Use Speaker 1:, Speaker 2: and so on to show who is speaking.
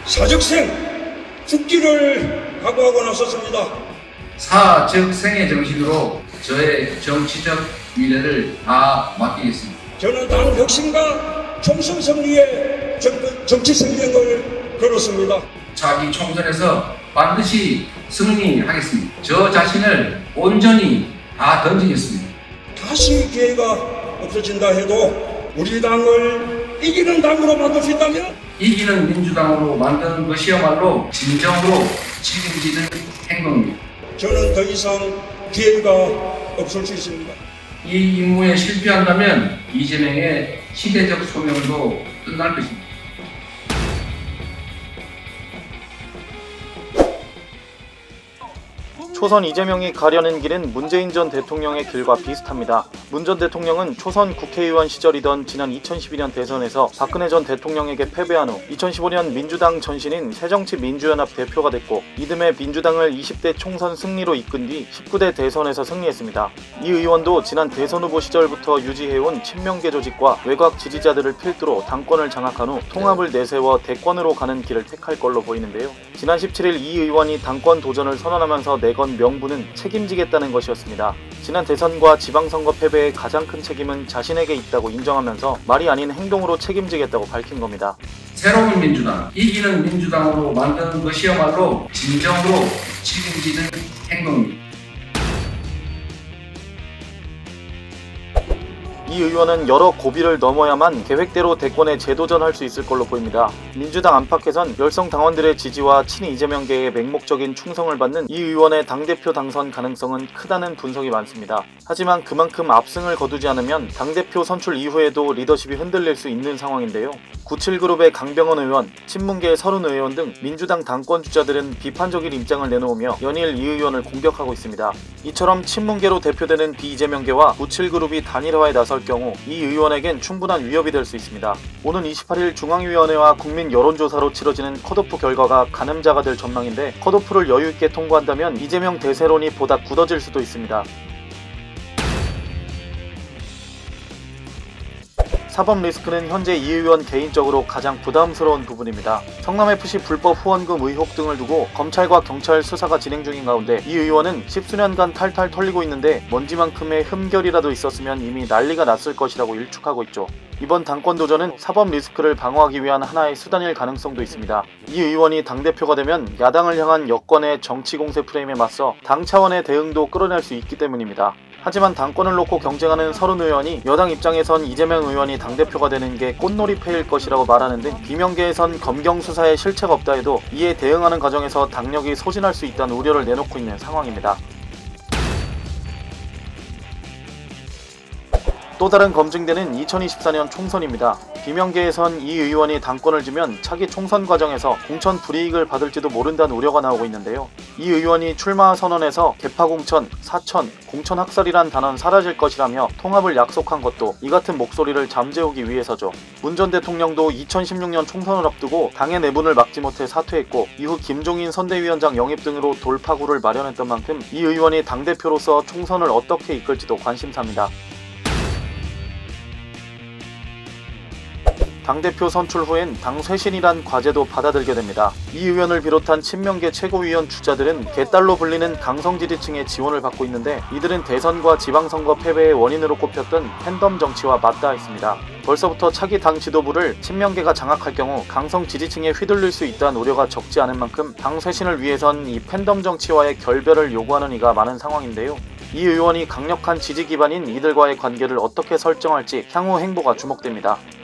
Speaker 1: 사적생 죽기를 각오하고 나섰습니다.
Speaker 2: 사적생의 정신으로 저의 정치적 미래를 다 맡기겠습니다.
Speaker 1: 저는 당 혁신과 총선 승리의 정치 생명을 걸었습니다.
Speaker 2: 차기 총선에서 반드시 승리하겠습니다. 저 자신을 온전히 다 던지겠습니다.
Speaker 1: 다시 기회가 없어진다 해도 우리 당을 이기는 당으로 만들 수 있다면
Speaker 2: 이기는 민주당으로 만드는 것이야말로 진정으로 책임지는 행동입니다.
Speaker 1: 저는 더 이상 기회가 없을 수 있습니다.
Speaker 2: 이 임무에 실패한다면 이재명의 시대적 소명도 끝날 것입니다.
Speaker 3: 초선 이재명이 가려는 길은 문재인 전 대통령의 길과 비슷합니다. 문 전 대통령은 초선 국회의원 시절이던 지난 2012년 대선에서 박근혜 전 대통령에게 패배한 후 2015년 민주당 전신인 새정치민주연합 대표가 됐고 이듬해 민주당을 20대 총선 승리로 이끈 뒤 19대 대선에서 승리했습니다. 이 의원도 지난 대선 후보 시절부터 유지해온 친명계 조직과 외곽 지지자들을 필두로 당권을 장악한 후 통합을 내세워 대권으로 가는 길을 택할 걸로 보이는데요. 지난 17일 이 의원이 당권 도전을 선언하면서 내건 명분은 책임지겠다는 것이었습니다. 지난 대선과 지방선거 패배의 가장 큰 책임은 자신에게 있다고 인정하면서 말이 아닌 행동으로 책임지겠다고 밝힌 겁니다.
Speaker 2: 새로운 민주당, 이기는 민주당으로 만드는 것이야말로 진정으로 책임지는 행동입니다.
Speaker 3: 이 의원은 여러 고비를 넘어야만 계획대로 대권에 재도전할 수 있을 걸로 보입니다. 민주당 안팎에선 열성 당원들의 지지와 친 이재명계의 맹목적인 충성을 받는 이 의원의 당대표 당선 가능성은 크다는 분석이 많습니다. 하지만 그만큼 압승을 거두지 않으면 당대표 선출 이후에도 리더십이 흔들릴 수 있는 상황인데요. 97그룹의 강병원 의원, 친문계의 서른 의원 등 민주당 당권 주자들은 비판적인 입장을 내놓으며 연일 이 의원을 공격하고 있습니다. 이처럼 친문계로 대표되는 비이재명계와 97그룹이 단일화에 나설 경우 이 의원에겐 충분한 위협이 될 수 있습니다. 오는 28일 중앙위원회와 국민 여론조사로 치러지는 컷오프 결과가 가늠자가 될 전망인데 컷오프를 여유있게 통과한다면 이재명 대세론이 보다 굳어질 수도 있습니다. 사법 리스크는 현재 이 의원 개인적으로 가장 부담스러운 부분입니다. 성남FC 불법 후원금 의혹 등을 두고 검찰과 경찰 수사가 진행 중인 가운데 이 의원은 십수년간 탈탈 털리고 있는데 먼지만큼의 흠결이라도 있었으면 이미 난리가 났을 것이라고 일축하고 있죠. 이번 당권 도전은 사법 리스크를 방어하기 위한 하나의 수단일 가능성도 있습니다. 이 의원이 당대표가 되면 야당을 향한 여권의 정치 공세 프레임에 맞서 당 차원의 대응도 끌어낼 수 있기 때문입니다. 하지만 당권을 놓고 경쟁하는 서른 의원이 여당 입장에선 이재명 의원이 당대표가 되는 게 꽃놀이패일 것이라고 말하는 등 비명계에선 검경 수사에 실체가 없다 해도 이에 대응하는 과정에서 당력이 소진할 수 있다는 우려를 내놓고 있는 상황입니다. 또 다른 검증되는 2024년 총선입니다. 비명계에선 이 의원이 당권을 쥐면 차기 총선 과정에서 공천 불이익을 받을지도 모른다는 우려가 나오고 있는데요. 이 의원이 출마 선언에서 개파공천, 사천, 공천학살이란 단어는 사라질 것이라며 통합을 약속한 것도 이 같은 목소리를 잠재우기 위해서죠. 문 전 대통령도 2016년 총선을 앞두고 당의 내분을 막지 못해 사퇴했고 이후 김종인 선대위원장 영입 등으로 돌파구를 마련했던 만큼 이 의원이 당대표로서 총선을 어떻게 이끌지도 관심사입니다. 당대표 선출 후엔 당 쇄신이란 과제도 받아들게 됩니다. 이 의원을 비롯한 친명계 최고위원 주자들은 개딸로 불리는 강성지지층의 지원을 받고 있는데 이들은 대선과 지방선거 패배의 원인으로 꼽혔던 팬덤 정치와 맞닿아 있습니다. 벌써부터 차기 당 지도부를 친명계가 장악할 경우 강성 지지층에 휘둘릴 수 있다는 우려가 적지 않은 만큼 당 쇄신을 위해선 이 팬덤 정치와의 결별을 요구하는 이가 많은 상황인데요. 이 의원이 강력한 지지 기반인 이들과의 관계를 어떻게 설정할지 향후 행보가 주목됩니다.